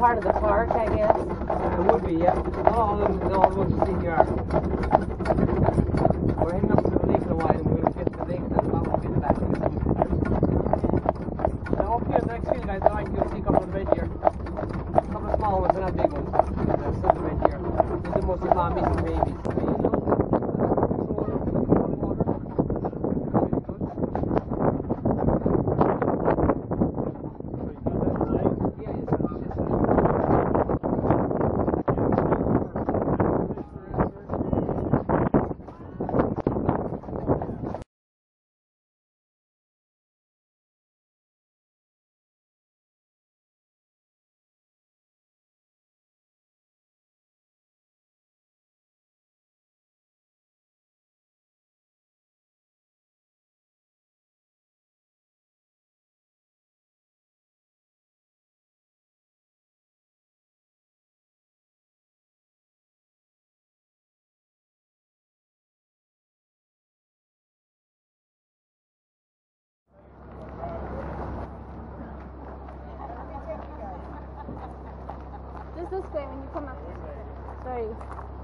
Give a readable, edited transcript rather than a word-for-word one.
part of the park, I guess. It would be, yeah. All the ones you see here. We're heading up to the lake in a while, and we'll get to the lake and about we'll get back. Now up here, the next field, guys, you'll see a couple of bed here. A couple of small ones, they're not big ones. There's some bed here. These are mostly mommies and babies. Just this way when you come up. Sorry.